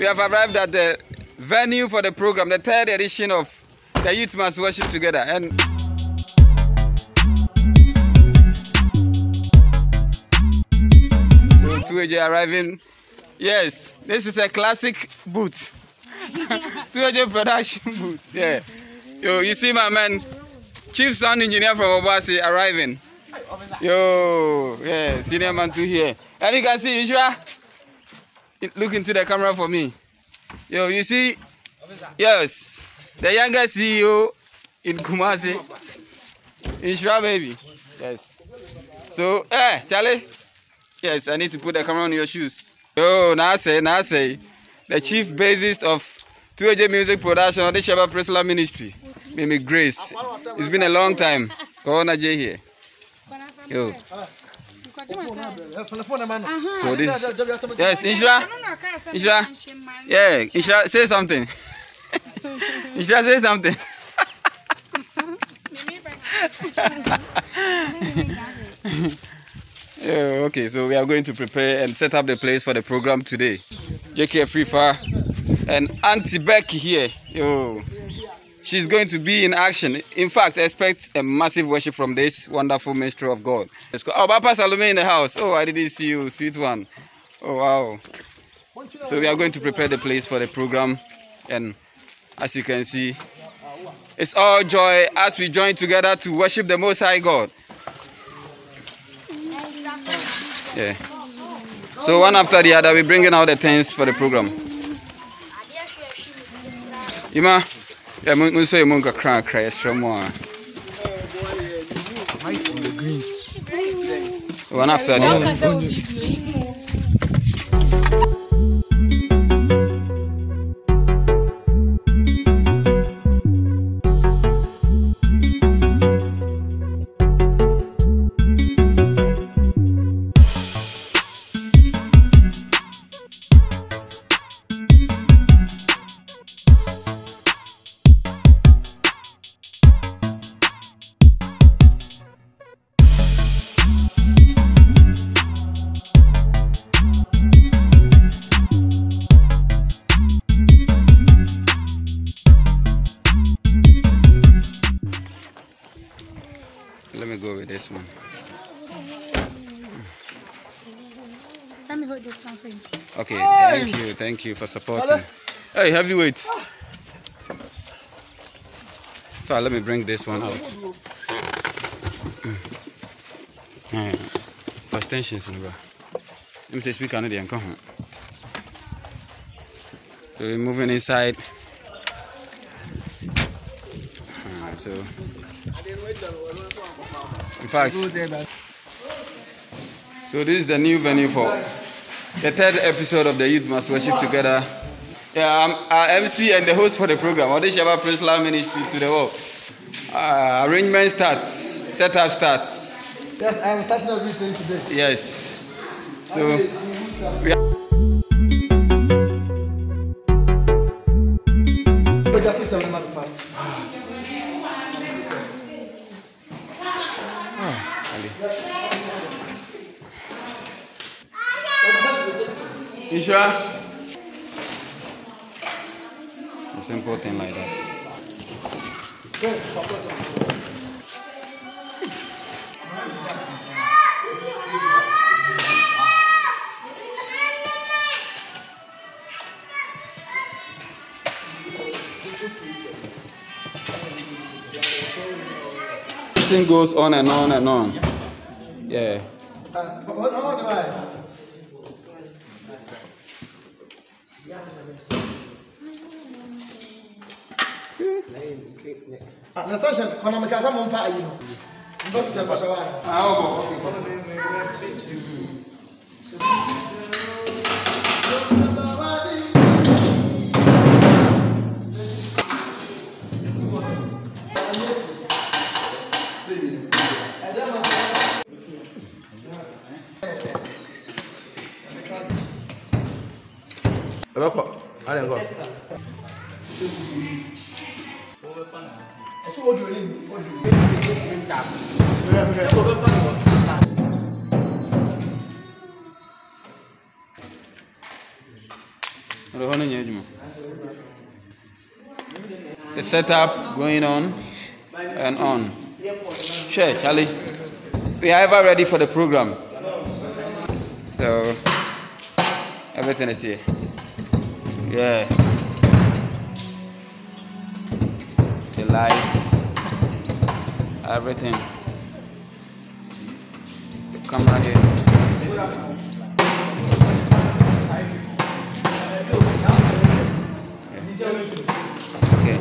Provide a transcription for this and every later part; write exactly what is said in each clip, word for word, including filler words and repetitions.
have arrived at the venue for the program, the third edition of the Youth Must Worship Together. And so two A J arriving. Yes, this is a classic booth. two A J production booth. Yeah. Yo, you see my man, Chief Sound Engineer from Obasi arriving. Yo, yeah, senior man too here. And you can see Ishra. Look into the camera for me. Yo, you see? Yes, the youngest C E O in Kumasi. Ishra, baby. Yes. So, eh, Charlie. Yes, I need to put the camera on your shoes. Yo, now I say, now I say, the chief bassist of two A J Music Production of the Sheba Presla Ministry, Mimi Grace. It's been a long time. Corona J here. Yo. So this, yes, Ishra, Ishra, yeah, Ishra, say something. Ishra, say something. Yeah, okay, so we are going to prepare and set up the place for the program today. J K Free Fire and Auntie Becky here. Yo, she's going to be in action. In fact, expect a massive worship from this wonderful ministry of God. Let's go. Oh, Papa Salome in the house. Oh, I didn't see you, sweet one. Oh, wow. So we are going to prepare the place for the program. And as you can see, it's all joy as we join together to worship the Most High God. Yeah. So one after the other, we're bringing out the things for the program. Ima, yeah, we say we go cry, cry, some more. White in the greens. One after the other. Let me go with this one. Let me hold this one for you. Okay, thank you, thank you for supporting. Hey, heavyweight. Fine, let me bring this one out. Mm. For extensions, let me say speak another and come home. So we're moving inside. Uh, so. In fact, so this is the new venue for the third episode of the Youth Must Worship Together. Yeah, I'm our M C and the host for the program. All the Sheba Presla Ministry to the world. Uh, arrangement starts, setup starts. Yes, I am starting everything today. Yes. So we are You sure? A simple thing like that. This thing goes on and on and on. Yeah. Uh, what, what do I? Nastasha, kuna mkaza mumfa ayino. Mbona sasa fasha wao? Ah, okay, okay. Look, I don't go. So what do you mean? What do you mean? The setup going on and on. Sure, Charlie. We are ever ready for the program. So everything is here. Yeah. The lights, everything. The camera here. Okay.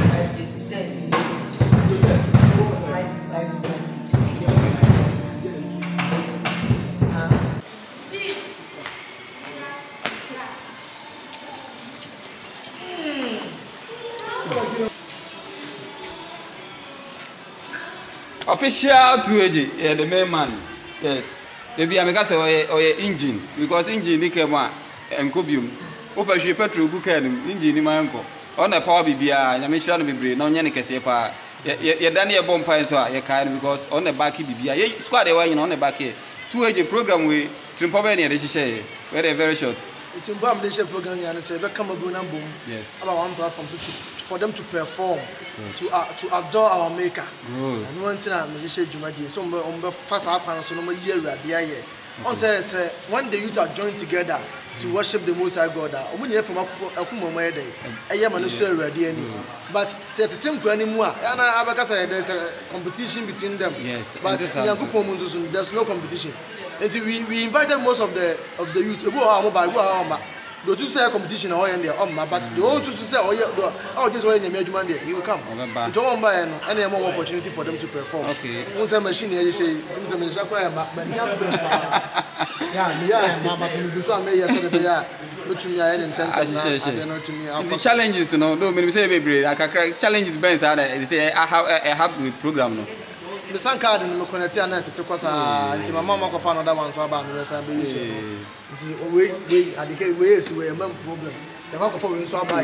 Official two A G, yeah, the main man. Yes. Maybe I'm going to say or engine because engine ni kema enkobium. Opa hwe petrol ku kan engine ni manko. On the power bibia, nya me hira no bebre na onye ne kese pa. Ye dan ye bomb pan so a ye kai because on the back bibia. Ye squad e wa yin on the back here. two A G program we trimpobe ne de hye. Very very short. It's important they share program and say be come go na boom. Yes. About one platform to, for them to perform, good. to uh, to adore our maker. Good. And one thing I me share juma dey so on be fast up and so no year rade aye. On say say when the youth are joined together to worship the Most High God, omunye from akumo mo dey. Eye ma no so rade ani. But say the team kura ni mu a na abaka say there's a competition between them. Yes. But there's no competition. And we we invited most of the of the youth. Ebo ha mo ba, ebo ha ma. Do to say competition or in there, but the only to say oh yeah, oh just when you make money, he will come. It's all by no, any more opportunity for them to perform. Okay. Once a machine here, you say, "Tum machine kwa ma, but yeah, yeah, ma, but you do so may yesterday yeah." But to me, I didn't intend to me. The challenges, you know, no, me say baby, I can challenges. Ben said, "They say I have a happy program no." The sun card in the connected and to take us until my mama can find another one so about the rest of the issue. We we at the ways we a problem. The work for we so buy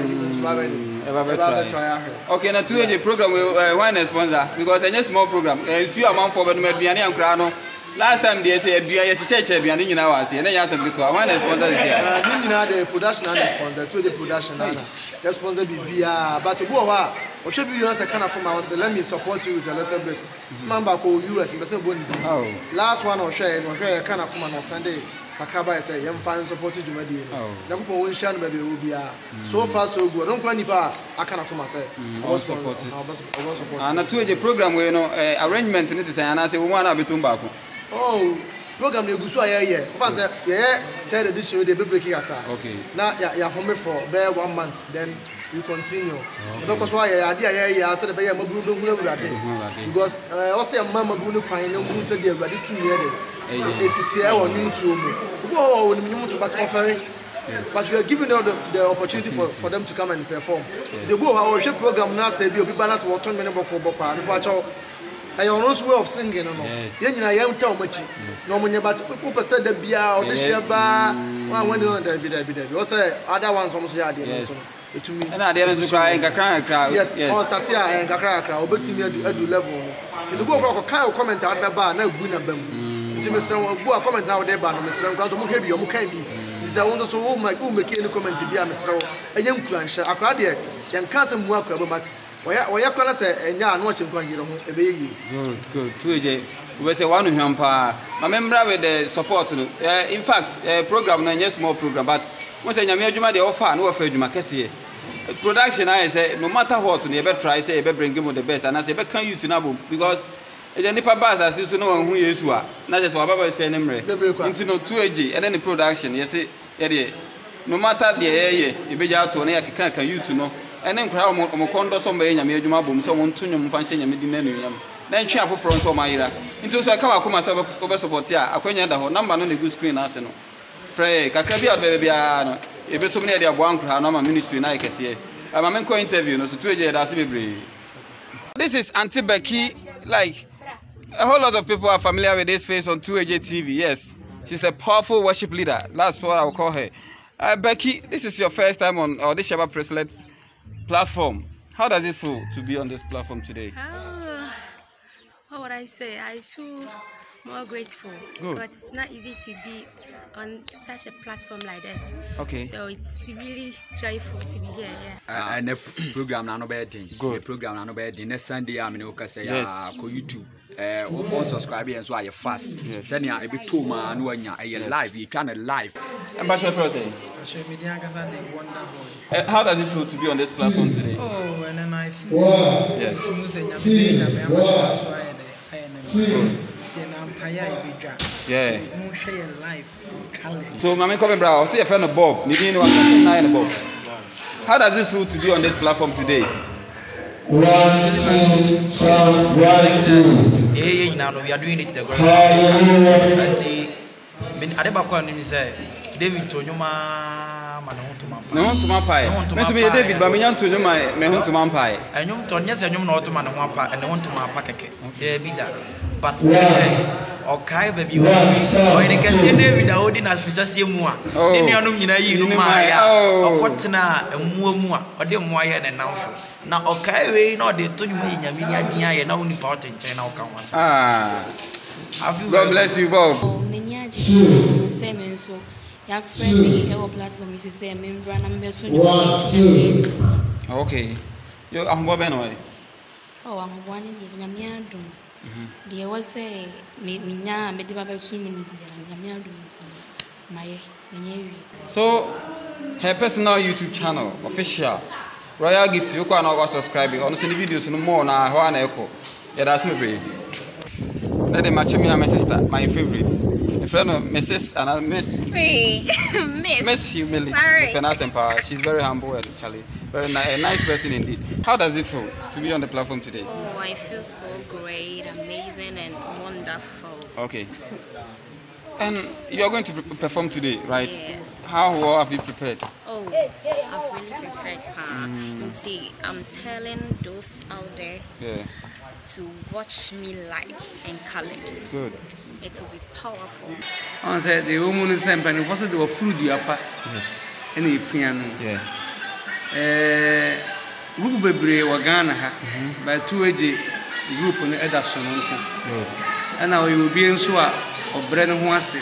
it. Try. Okay, now two A G program we one sponsor because any small program. If you amount for me be and crano. Last time they say be a church be and you know was and then you have to one sponsor is here. Uh, the production and the sponsor to the production and the sponsor be beer but to go over. Or should you answer kind of come out say let me support you with a little bit. Man back O U S person go oh. Last one or share or share kind of come on Sunday. Kakraba say yam fan support you made. Na ko won share no be will be so far so good. Don't go nipa akana come say. I was support. I was support. And na two A G program we no arrangement ni say na say we wan na betum baako. Oh, program na gusu aye ye. Fan say yeah third edition we dey be breaking akra. Okay. Na ya ya home for bear one month then we continue. Because why I idea yeah said be maburu do hunu urade. Because uh also am maburu kwan na hu say dey urade two year dey. E sit here on YouTube mu. Go on nyum to but offering. But we are giving them the, the opportunity for, for them to come and perform. Yes. They go our program now say be balance what ten minutes boko boko and watch out. I own way of singing no. Yen na yen tell much. No money but people said that bia or the sheba one when you dey dey dey. We say other ones almost ya dey so. To me. And at the end of the cry, kakra yes, yes. On start here and kakra kakra. Obetimi edu edu level. It go go kind of comment out that bar na gu na bam. Nti me say go comment now dey bar no me say nkan to mo hwe bi o mo kan bi. Nti I want to so make o make any comment bi a me say enye nkuranhye. Akra de yen kan se mu akra but oya oya kwana se enya anu ohye nkwan yire ho ebe yi. Good, good. two A G we say one hwam pa. My member with the support no. Uh, in fact, uh, program na just small program but we say nyame adwuma de offer no offer adwuma kese. Production I say no matter what you ever try say you ever bring him the best and I say be can you to na because e nipa bass as so no wan hu Yesu a na just wa baba say nemre into no two A G and then the production you say yeah dey no matter the eh e be ja to na yakeka kan you to no and then kra o kondo so mba nyame adwuma bom so won to nyom fa hye nyame di na nunyam na ntwe afoforo so ma yira into so ka wa koma say obe support a akwanya da ho number no na good screen ase no frey kakra bi adbe bia no ebe so many dey aboan kra no ma ministry na ikese e ma men ko interview no so two A G da se bebre. This is Auntie Becky. Like a whole lot of people are familiar with this face on two A G T V. Yes, she's a powerful worship leader. That's what I will call her. Uh, Becky, this is your first time on uh, this Shabbat Bracelet platform. How does it feel to be on this platform today? Uh, what would I say? I feel More grateful. Good. Because it's not easy to be on such a platform like this. Okay. So it's really joyful to be here. Yeah. And the program na no bad. Good. The program na no bad. Next Sunday I'm in Okase ya Yes. ko YouTube. Eh, o subscribe and so I fast. Yes. Send ya e be two man no anya e live. You can live. Ambassador Frosty, Actually, me the Ankasa the Wonder Boy. uh, how does it feel to be on this platform today? Oh, and then I feel Yes. to say I'm saying I'm I'm that's why I am. Say na empire e be dra. Yeah. Mo share your life. Color. So, Mami coming, bro. I'll see your friend Bob. You didn't know what Bob. How does it feel to be on this platform today? One, two, sound, one, two. Yeah, yeah, now we are doing it the ground. And I never call him say David Tonyoma Manahutuma. No one to my pie. Mister David, but me young to my me home to my pie. I know Tonyas and you know to Manawapa and I want to my packet. There be that. But okay, baby, or you can see David holding as Fisasi Mua. Then you know, you know, you know, my or what na a mua or the Moya and now. Now, okay, we know they told me in a mini and only part in China. Ah, God bless you, Bob. Oh, many same so. Your friend me our platform is say member number two. Okay. You are Bob anyway. Oh, I'm one in the Yamiado. There was say me nya me de baba two minutes Yamiado. My many. So, her personal YouTube channel, official. Royal Gift, you can over subscribe. Honestly, the videos no more now. How an echo? Yeah, that's me, baby. Let them match me and my sister, my favorites. A friend of Missus and I miss Miss. Miss Humility, finance and power. She's very humble and Charlie, very ni a nice person indeed. How does it feel to be on the platform today? Oh, I feel so great, amazing, and wonderful. Okay. And you are going to perform today, right? Yes. How well have you prepared? Oh, I've really prepared. Pa. Mm. See, I'm telling those out there Yeah. to watch me live and colored. Good. It will be powerful. On said the woman is same penny was the fruit you apa. Yes. Any piano. Yeah. Eh, group bebre wa Ghana ha. By two age group on Ederson nko. Good. And now you will be in so a obre no ho ase.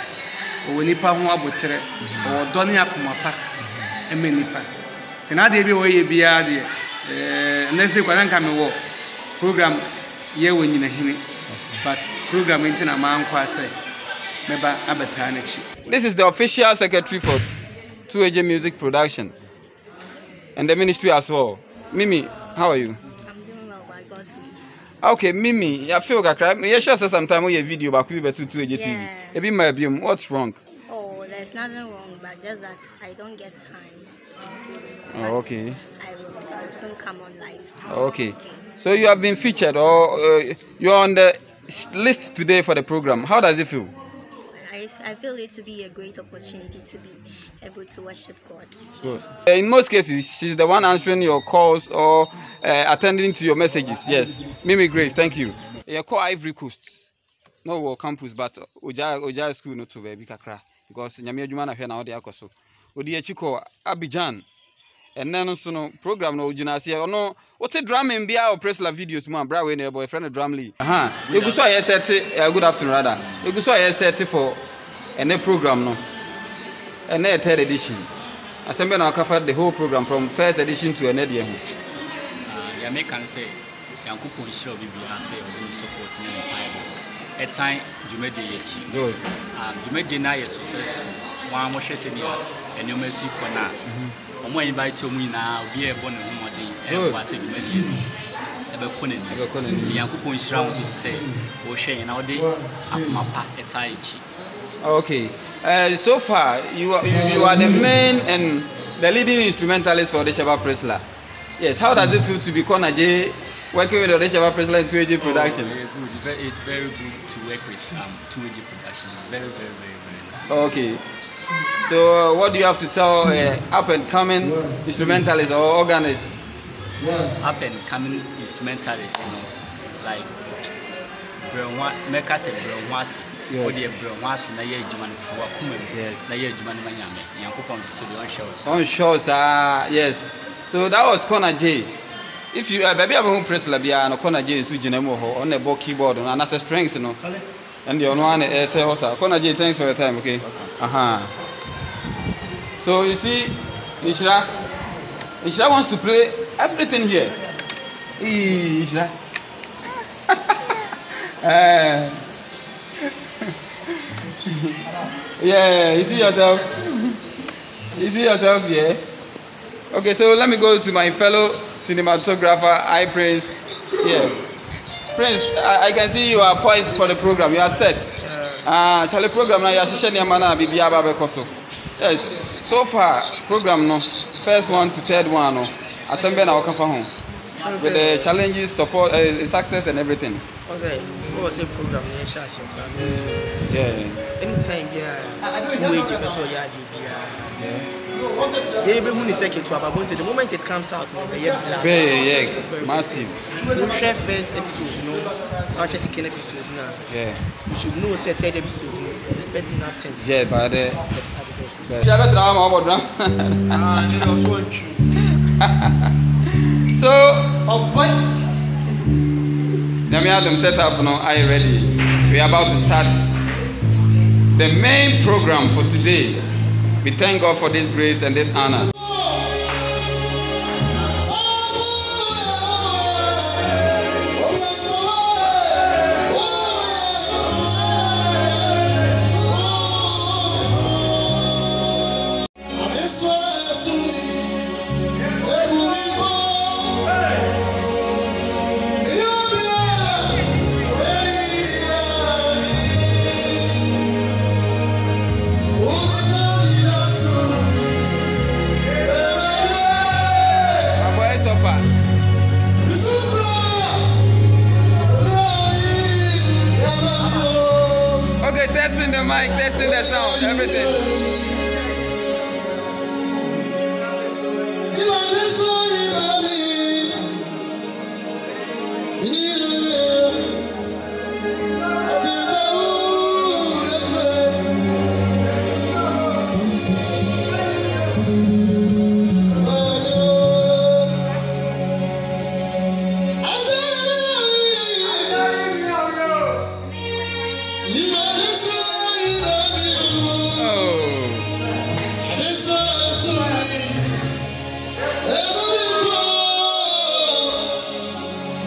O nipa ho abotre. O dɔne akoma pa. Eme nipa. Tena de bi wo ye bia de. Eh, na se kwa nka me wo program ye wo nyina hini. But program intina ma nkwa say meba abata na chi. This is the official secretary for two A J Music Production and the ministry as well. Mimi, how are you? I'm doing well by God's grace. Okay, Mimi, I feel like I'm sure sometime we a video about we to two A J T V. Yeah. It be my biome. What's wrong? Oh, there's nothing wrong, but just that I don't get time to do it. Oh, But okay. I will, I will soon come on live. Okay. So you have been featured or uh, you are on the list today for the program. How does it feel? I, I feel it to be a great opportunity to be able to worship God. Good. In most cases, she's the one answering your calls or uh, attending to your messages. Yes. Mimi Grace, thank you. You call Ivory Coast. No war campus, but Oja Oja school no to baby kakra because nyame adwuma na hwe na ode akoso. Odi achiko Abidjan. And then also no program no ojina se no what drum in bia or press la videos mu bra we na boyfriend drum lee. Aha. You go so I set good afternoon rather. You go so I set for any program no. And a third edition. Assembly now covered the whole program from first edition to another year. Uh, ya make can say Yankupon show bibia say we support in the Bible. At time Jumede yechi. Good. Um Jumede na is successful. One more share senior and you may see kona. Omo invite you na obi e bo ne homodin e wa say Jumede. Ebe konen. Ebe konen. Ti Yankupon shira mo so say wo hwe na ode akomapa etai echi. Okay. Uh, so far, you are, you, you are the main and the leading instrumentalist for the Sheba Presla. Yes, how does it feel to be Kona J working with the Sheba Presla in two A J production? Oh, very good. Very, it's very good to work with um, two A J production. Very, very, very, very nice. Okay. So, uh, what do you have to tell uh, up and coming instrumentalists or organists? Up and coming instrumentalists, you know, like Brown, make us a Brown. What the Brown was na ye German for Kumu. Yes. Na ye German Mayame. Yankupon studio on shows. On shows, ah, yes. So that was Kona J. If you, uh, baby, I'm home press labia and Kona J in Sujinemo on the board keyboard and as a strength, you know. And the one is also. Kona J, thanks for your time, okay? Uh-huh. So you see, Ishra, Ishra wants to play everything here. Eee, Ishra. uh, yeah, you see yourself? You see yourself here? Okay, so let me go to my fellow cinematographer, I Prince. Yeah. Prince, I, I can see you are poised for the program. You are set. Ah, uh, Charlie program now. You are session mana bibi ababe koso. Yes. So far, program no first one to third one no. Assemble na wakafa home. With the challenges, support, uh, success, and everything. For say program, yeah. Anytime, yeah. Two way to so yeah, yeah. Everyone is second to our bones. The moment it comes out, yeah, yeah, massive. You share first episode, you know, not just second episode now. Yeah. You should know say third episode, you know, expect nothing. Yeah, but the best. Ah, you know, so So, oh, what? Let me have them set up now. Are you ready? We are about to start the main program for today. We thank God for this grace and this honor. Okay, testing the mic, testing the sound, everything. You